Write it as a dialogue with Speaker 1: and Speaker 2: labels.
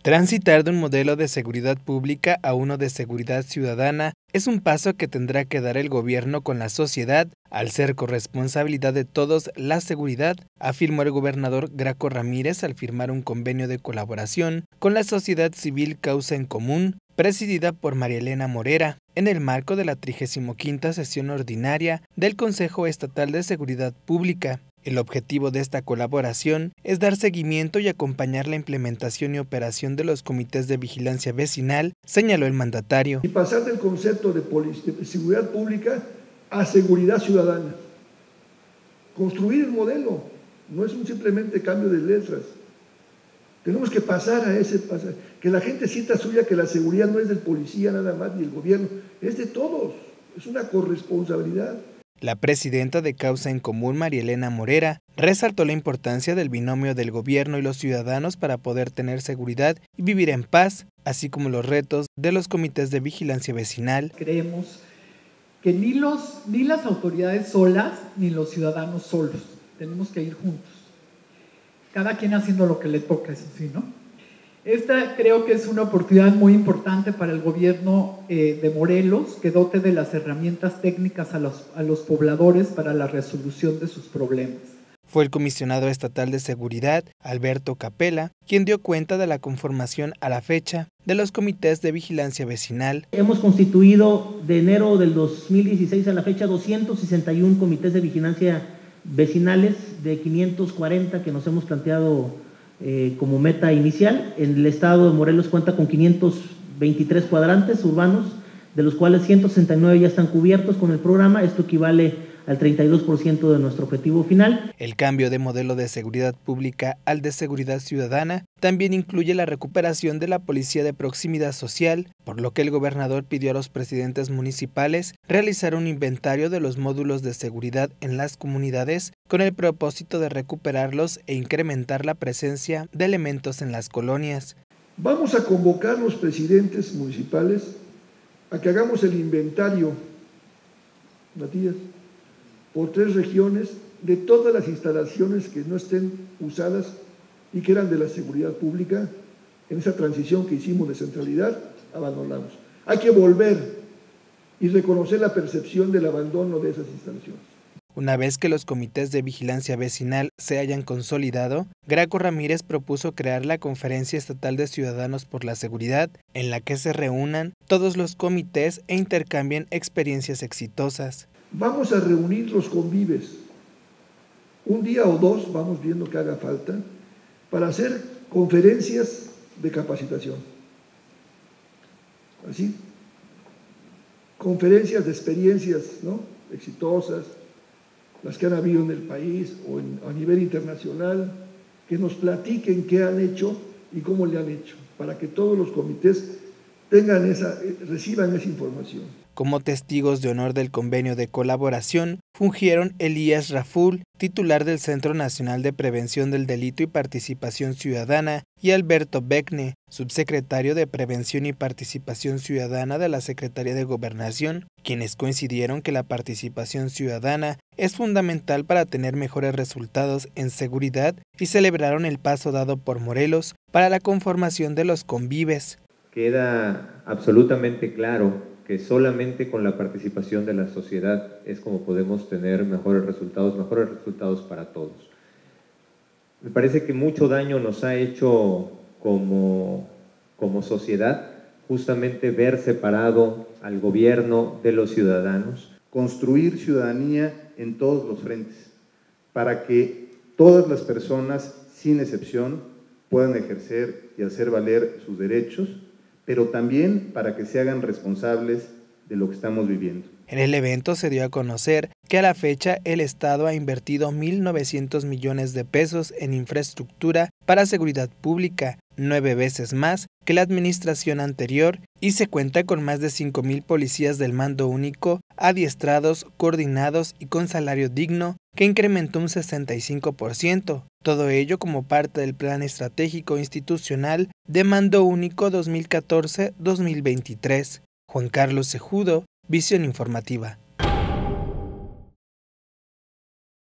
Speaker 1: Transitar de un modelo de seguridad pública a uno de seguridad ciudadana es un paso que tendrá que dar el gobierno con la sociedad, al ser corresponsabilidad de todos la seguridad, afirmó el gobernador Graco Ramírez al firmar un convenio de colaboración con la sociedad civil Causa en Común, presidida por María Elena Morera, en el marco de la 35ª sesión ordinaria del Consejo Estatal de Seguridad Pública. El objetivo de esta colaboración es dar seguimiento y acompañar la implementación y operación de los comités de vigilancia vecinal, señaló el mandatario.
Speaker 2: Y pasar del concepto de seguridad pública a seguridad ciudadana. Construir el modelo, no es un simplemente cambio de letras. Tenemos que pasar a ese pasaje, que la gente sienta suya que la seguridad no es del policía nada más ni del gobierno, es de todos, es una corresponsabilidad.
Speaker 1: La presidenta de Causa en Común, María Elena Morera, resaltó la importancia del binomio del gobierno y los ciudadanos para poder tener seguridad y vivir en paz, así como los retos de los comités de vigilancia vecinal.
Speaker 3: Creemos que ni las autoridades solas, ni los ciudadanos solos, tenemos que ir juntos, cada quien haciendo lo que le toca, eso sí, ¿no? Esta creo que es una oportunidad muy importante para el gobierno de Morelos, que dote de las herramientas técnicas a los pobladores para la resolución de sus problemas.
Speaker 1: Fue el comisionado estatal de seguridad, Alberto Capella, quien dio cuenta de la conformación a la fecha de los comités de vigilancia vecinal.
Speaker 4: Hemos constituido de enero del 2016 a la fecha 261 comités de vigilancia vecinales de 540 que nos hemos planteado como meta inicial. El estado de Morelos cuenta con 523 cuadrantes urbanos, de los cuales 169 ya están cubiertos con el programa. Esto equivale al 32% de nuestro objetivo final.
Speaker 1: El cambio de modelo de seguridad pública al de seguridad ciudadana también incluye la recuperación de la policía de proximidad social, por lo que el gobernador pidió a los presidentes municipales realizar un inventario de los módulos de seguridad en las comunidades con el propósito de recuperarlos e incrementar la presencia de elementos en las colonias.
Speaker 2: Vamos a convocar a los presidentes municipales a que hagamos el inventario, Matías, por 3 regiones de todas las instalaciones que no estén usadas y que eran de la seguridad pública. En esa transición que hicimos de centralidad, abandonamos. Hay que volver y reconocer la percepción del abandono de esas instalaciones.
Speaker 1: Una vez que los comités de vigilancia vecinal se hayan consolidado, Graco Ramírez propuso crear la Conferencia Estatal de Ciudadanos por la Seguridad, en la que se reúnan todos los comités e intercambien experiencias exitosas.
Speaker 2: Vamos a reunir los convives, un día o 2, vamos viendo que haga falta, para hacer conferencias de capacitación. Así, conferencias de experiencias, ¿no?, exitosas, las que han habido en el país o a nivel internacional, que nos platiquen qué han hecho y cómo le han hecho, para que todos los comités reciban esa información.
Speaker 1: Como testigos de honor del convenio de colaboración, fungieron Elías Raful, titular del Centro Nacional de Prevención del Delito y Participación Ciudadana, y Alberto Becne, subsecretario de Prevención y Participación Ciudadana de la Secretaría de Gobernación, quienes coincidieron que la participación ciudadana es fundamental para tener mejores resultados en seguridad y celebraron el paso dado por Morelos para la conformación de los convives.
Speaker 5: Queda absolutamente claro que solamente con la participación de la sociedad es como podemos tener mejores resultados para todos. Me parece que mucho daño nos ha hecho como sociedad justamente ver separado al gobierno de los ciudadanos.
Speaker 6: Construir ciudadanía en todos los frentes, para que todas las personas, sin excepción, puedan ejercer y hacer valer sus derechos, pero también para que se hagan responsables de lo que estamos viviendo.
Speaker 1: En el evento se dio a conocer que a la fecha el Estado ha invertido 1.900 millones de pesos en infraestructura para seguridad pública, 9 veces más que la administración anterior, y se cuenta con más de 5.000 policías del mando único, adiestrados, coordinados y con salario digno, que incrementó un 65%. Todo ello como parte del Plan Estratégico Institucional de Mando Único 2014-2023. Juan Carlos Cejudo, Visión Informativa.